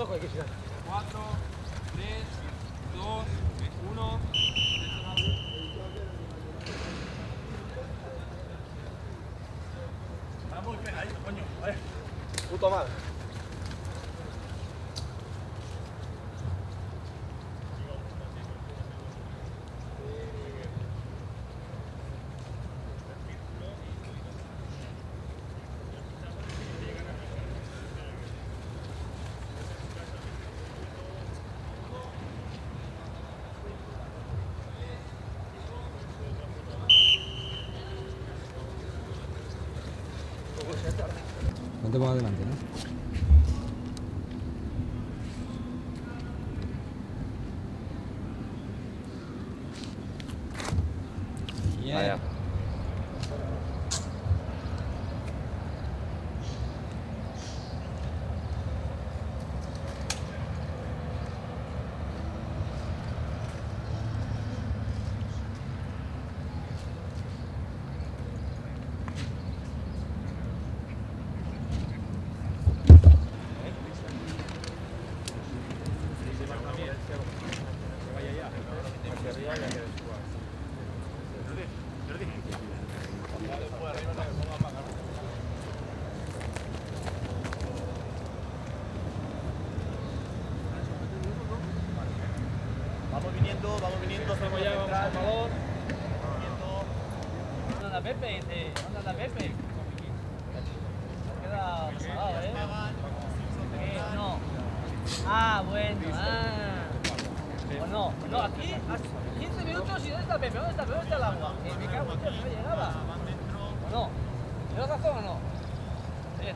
abajo hay que girar. 4, 3, 2, 1. Está muy pegadito, coño. A ver. Puto mal. No te pongas delante, ¿no? Vaya. Vamos viniendo, hacemos ya, vamos al favor. ¿Dónde anda Pepe? Dice, ¿dónde anda Pepe? Se queda enfadado, ¿eh? No. Ah, bueno, ah. No, aquí, 15 minutos y ¿dónde está Pepe? ¿Dónde está Pepe? ¿Dónde está el agua? Me cago en Dios, no llegaba. ¿O no? ¿Tienes razón o no? Bien.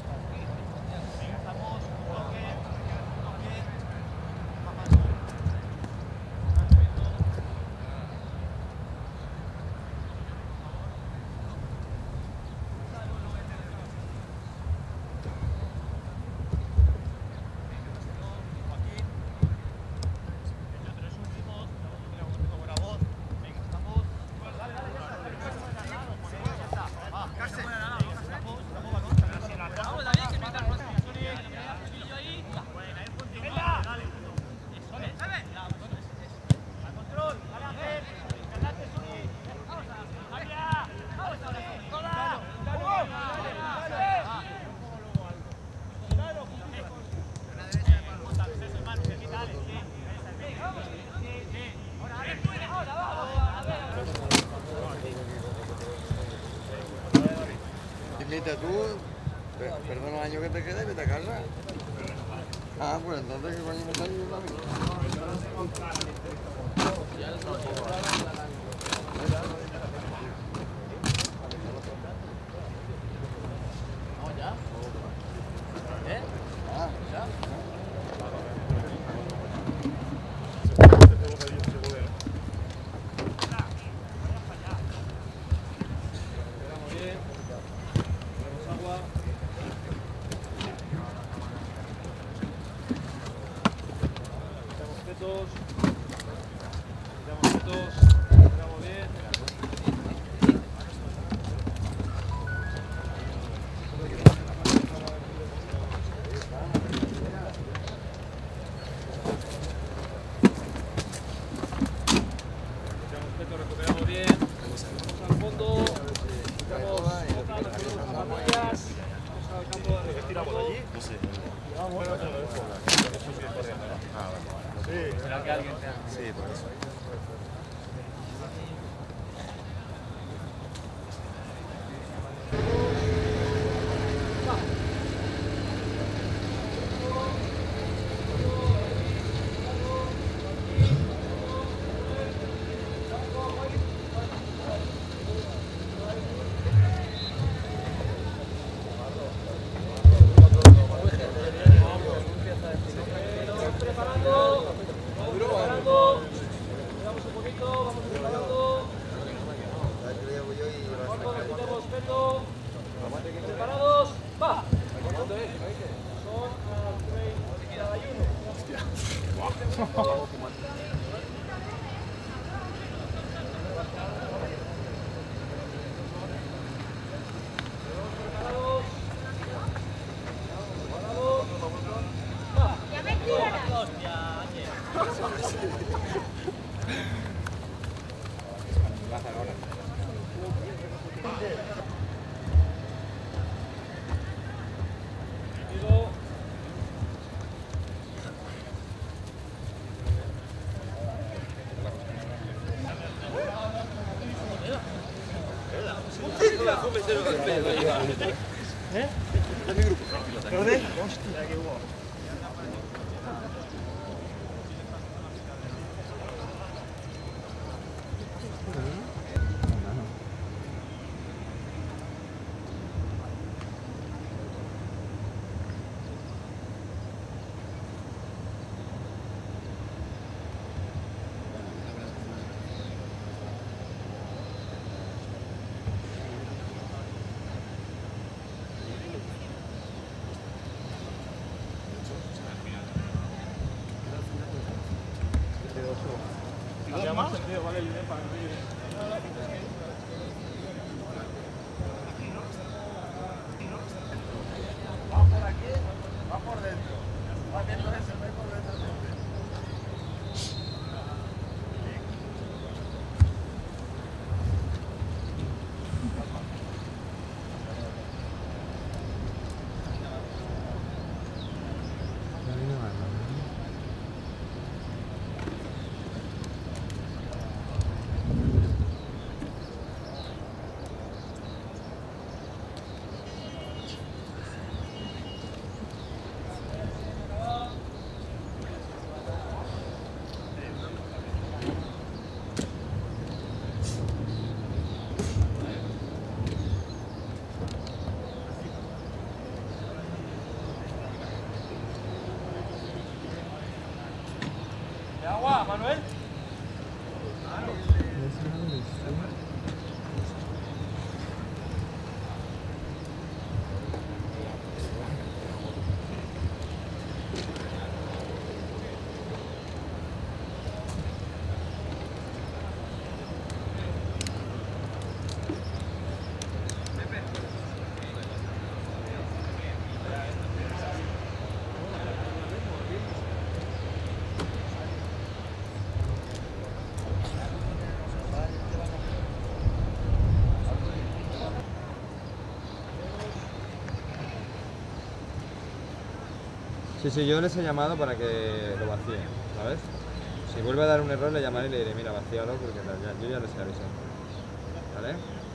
Mira tú, perdona el año que te quede, vete a casa. Ah, pues entonces, ¿qué coño me está ayudando a mí? ¿Vamos ya? ¿Eh? Ah, ¿Ya? Quitamos quietos. pasar ahora. Agua, Manuel. Sí, yo les he llamado para que lo vacíen, ¿sabes? Si vuelve a dar un error le llamaré y le diré, mira, vacíalo porque yo ya les he avisado. ¿Vale?